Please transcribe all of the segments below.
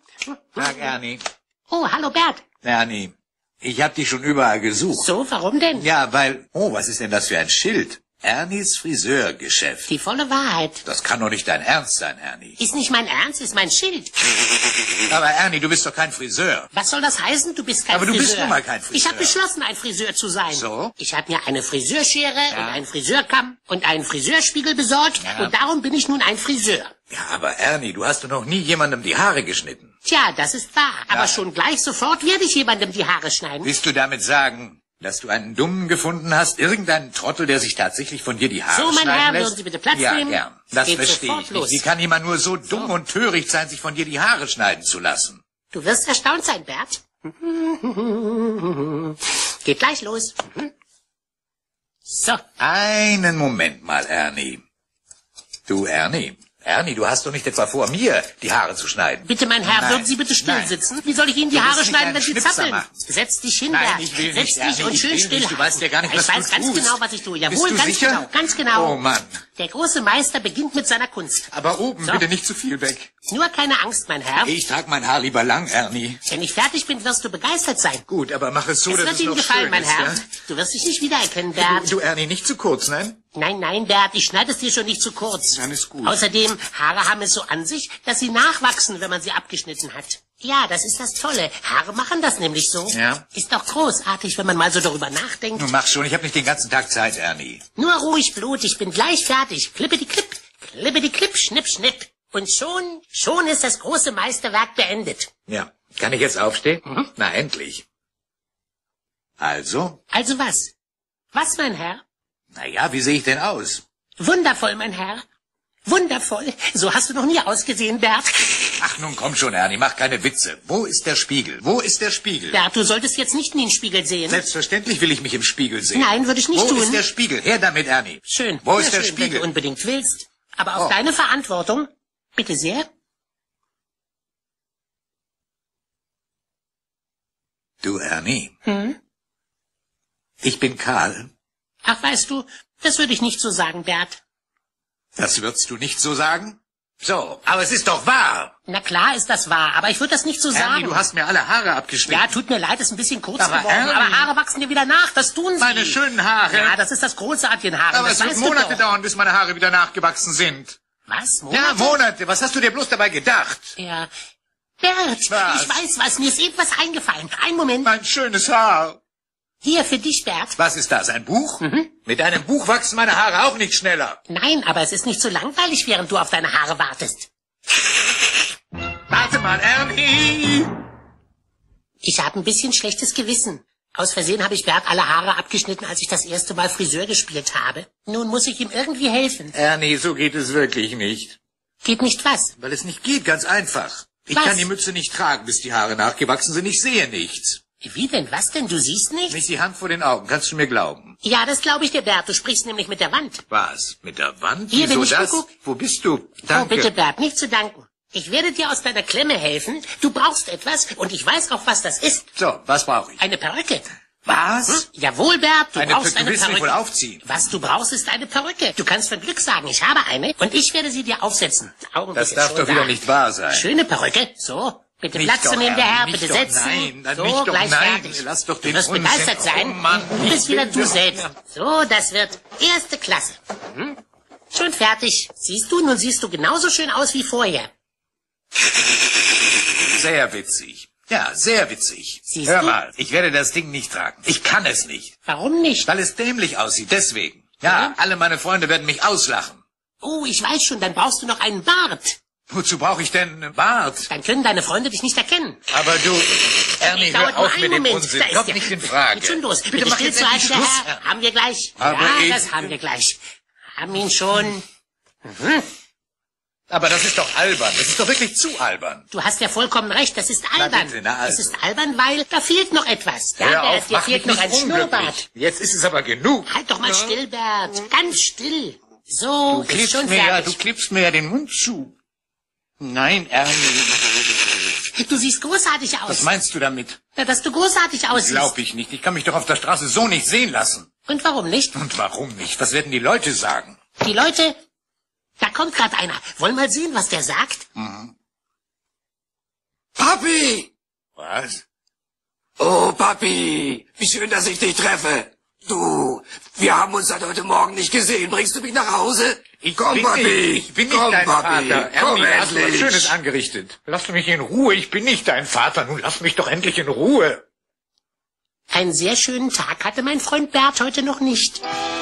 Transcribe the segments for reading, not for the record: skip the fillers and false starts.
Tag, Ernie. Oh, hallo Bert. Ernie, ich hab dich schon überall gesucht. So, warum denn? Ja, weil... Oh, was ist denn das für ein Schild? Ernies Friseurgeschäft. Die volle Wahrheit. Das kann doch nicht dein Ernst sein, Ernie. Ist nicht mein Ernst, ist mein Schild. Aber Ernie, du bist doch kein Friseur. Was soll das heißen? Du bist kein Aber Friseur. du bist nun mal kein Friseur. Ich habe beschlossen, ein Friseur zu sein. So? Ich habe mir eine Friseurschere und einen Friseurkamm und einen Friseurspiegel besorgt und darum bin ich nun ein Friseur. Ja, aber Ernie, du hast doch noch nie jemandem die Haare geschnitten. Tja, das ist wahr. Aber schon gleich sofort werde ich jemandem die Haare schneiden. Willst du damit sagen, dass du einen Dummen gefunden hast? Irgendeinen Trottel, der sich tatsächlich von dir die Haare So, mein schneiden Herr, lässt? würden Sie bitte Platz nehmen? Ja, gern. Das Geht verstehe sofort ich los. nicht. Wie kann jemand nur so dumm und töricht sein, sich von dir die Haare schneiden zu lassen? Du wirst erstaunt sein, Bert. Geht gleich los. So. Einen Moment mal, Ernie. Du, Ernie, du hast doch nicht etwa vor, mir die Haare zu schneiden. Bitte, mein Herr, Nein. würden Sie bitte still Nein. sitzen? Wie soll ich Ihnen die Du Haare musst nicht schneiden, einen wenn Sie Schnipser zappeln? machen. Setz dich hin, Nein, Bert. ich will Setz nicht, dich Ernie, und ich schön will still nicht. Du halten. weißt ja gar nicht, Ich was du weiß ganz tust. genau, was ich tue. Bist Jawohl, du ganz sicher? genau, ganz genau. Oh, Mann. Der große Meister beginnt mit seiner Kunst. Aber oben, So. bitte nicht zu viel weg. Nur keine Angst, mein Herr. Ich trage mein Haar lieber lang, Ernie. Wenn ich fertig bin, wirst du begeistert sein. Gut, aber mach es so, Es dass wird es Ihnen noch gefallen, schön mein ist, Herr. ja? Du wirst dich nicht wiedererkennen, Bert. Du, Ernie, nicht zu kurz, nein? Nein, nein, Bert, ich schneide es dir schon nicht zu kurz. Dann ist gut. Außerdem, Haare haben es so an sich, dass sie nachwachsen, wenn man sie abgeschnitten hat. Ja, das ist das Tolle. Haare machen das nämlich so. Ja. Ist doch großartig, wenn man mal so darüber nachdenkt. Nun mach schon, ich habe nicht den ganzen Tag Zeit, Ernie. Nur ruhig, Blut, ich bin gleich fertig. Klippe die Klipp, schnipp, schnipp. Und schon ist das große Meisterwerk beendet. Ja. Kann ich jetzt aufstehen? Na, endlich. Also? Also was? Was, mein Herr? Naja, wie sehe ich denn aus? Wundervoll, mein Herr. Wundervoll. So hast du noch nie ausgesehen, Bert. Ach, nun komm schon, Ernie, mach keine Witze. Wo ist der Spiegel? Wo ist der Spiegel? Bert, du solltest jetzt nicht in den Spiegel sehen. Selbstverständlich will ich mich im Spiegel sehen. Nein, würde ich nicht Wo tun. ist der Spiegel? Her damit, Ernie. Schön. Wo Sehr ist der schön, wenn Spiegel? du unbedingt willst. Aber auf Oh. deine Verantwortung. Bitte sehr. Du, Ernie. Ich bin Karl. Ach, weißt du, das würde ich nicht so sagen, Bert. Das würdest du nicht so sagen? So, aber es ist doch wahr. Na klar ist das wahr, aber ich würde das nicht so Ernie, sagen. du hast mir alle Haare abgeschnitten. Ja, tut mir leid, ist ein bisschen kurz Aber geworden. Ernie- Aber Haare wachsen dir wieder nach, das tun sie. Meine schönen Haare. Ja, das ist das Großartige in Haaren, Aber das es wird weißt du Monate doch. dauern, bis meine Haare wieder nachgewachsen sind. Was, Monate? Ja, Monate. Was hast du dir bloß dabei gedacht? Ja. Bert, Was? ich weiß was, mir ist etwas eingefallen. Einen Moment. Mein schönes Haar. Hier, für dich, Bert. Was ist das, ein Buch? Mit einem Buch wachsen meine Haare auch nicht schneller. Nein, aber es ist nicht so langweilig, während du auf deine Haare wartest. Warte mal, Ernie. Ich habe ein bisschen schlechtes Gewissen. Aus Versehen habe ich Bert alle Haare abgeschnitten, als ich das erste Mal Friseur gespielt habe. Nun muss ich ihm irgendwie helfen. Ernie, so geht es wirklich nicht. Geht nicht was? Weil es nicht geht, ganz einfach. Ich Was? kann die Mütze nicht tragen, bis die Haare nachgewachsen sind. Ich sehe nichts. Wie denn? Was denn? Du siehst nicht? Nicht die Hand vor den Augen, kannst du mir glauben. Ja, das glaube ich dir, Bert. Du sprichst nämlich mit der Wand. Was? Mit der Wand? Hier bin Wieso ich, das? Kuckuck. Wo bist du? Danke. Oh, bitte, Bert, nicht zu danken. Ich werde dir aus deiner Klemme helfen. Du brauchst etwas und ich weiß auch, was das ist. So, was brauche ich? Eine Perücke. Was? Jawohl, Bert, du Eine brauchst Perücke eine willst du mich Perücke. wohl aufziehen? Was du brauchst, ist eine Perücke. Du kannst von Glück sagen, ich habe eine und ich werde sie dir aufsetzen. Augenblick Das ist darf schon doch wieder da. nicht wahr sein. Schöne Perücke. So, bitte Nicht Platz doch, zu nehmen, der Herr. Ernie, Bitte nicht doch, setzen. nein, dann so, nicht doch, gleich nein. fertig. Lass doch den du wirst Unsinn. begeistert sein. Oh Mann, du bist ich wieder bin du doch- selbst. So, das wird erste Klasse. Schon fertig. Siehst du, nun siehst du genauso schön aus wie vorher. Sehr witzig. Ja, sehr witzig. Siehst Hör du? mal, ich werde das Ding nicht tragen. Ich kann es nicht, Warum nicht? weil es dämlich aussieht, deswegen. Ja, alle meine Freunde werden mich auslachen. Oh, ich weiß schon, dann brauchst du noch einen Bart. Wozu brauche ich denn einen Bart? Dann können deine Freunde dich nicht erkennen. Aber du, Ernie, Dauert hör nur auf einen mit dem Moment. Unsinn. Da ist Kommt er. nicht in Frage. Geht schon los. Bitte mach jetzt endlich der Schluss. Herr. Haben wir gleich. Aber ja, ich- das haben wir gleich. Haben ihn schon. Aber das ist doch albern. Das ist doch wirklich zu albern. Du hast ja vollkommen recht, das ist albern. bitte, na also. Es ist albern, weil da fehlt noch etwas. Ja, Hör Bert, auf, dir mach fehlt mich noch nicht ein Schnurrbart. unglücklich. Jetzt ist es aber genug. Halt doch mal still, Bert. Ganz still. So, Du ist schon klebst, fertig. klebst mir ja den Mund zu. Nein, Ernie. Du siehst großartig aus. Was meinst du damit? Na, dass du großartig aussiehst. Glaub ich nicht. Ich kann mich doch auf der Straße so nicht sehen lassen. Und warum nicht? Und warum nicht? Was werden die Leute sagen? Die Leute... Da kommt gerade einer. Wollen mal sehen, was der sagt? Ah, Papi! Was? Oh, Papi, wie schön, dass ich dich treffe. Du, wir haben uns seit heute Morgen nicht gesehen. Bringst du mich nach Hause? Ich bin nicht dein Vater. Komm, Ernie, hast du was endlich. Schönes angerichtet. Lass mich in Ruhe, ich bin nicht dein Vater. Nun lass mich doch endlich in Ruhe. Einen sehr schönen Tag hatte mein Freund Bert heute noch nicht.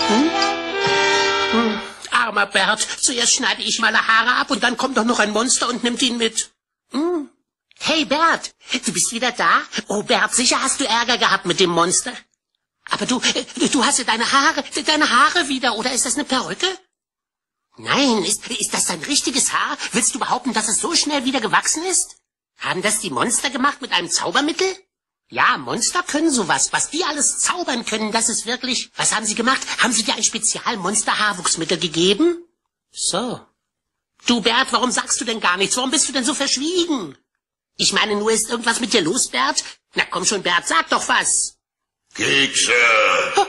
Armer Bert, zuerst schneide ich meine Haare ab und dann kommt doch noch ein Monster und nimmt ihn mit. Hey Bert, du bist wieder da? Oh Bert, sicher hast du Ärger gehabt mit dem Monster. Aber du hast ja deine Haare wieder, oder ist das eine Perücke? Nein, ist das dein richtiges Haar? Willst du behaupten, dass es so schnell wieder gewachsen ist? Haben das die Monster gemacht mit einem Zaubermittel? Ja, Monster können sowas. Was die alles zaubern können, das ist wirklich... Was haben sie gemacht? Haben sie dir ein Spezial-Monster-Haarwuchsmittel gegeben? So. Du, Bert, warum sagst du denn gar nichts? Warum bist du denn so verschwiegen? Ich meine, nur ist irgendwas mit dir los, Bert? Na komm schon, Bert, sag doch was. Kekse. Oh,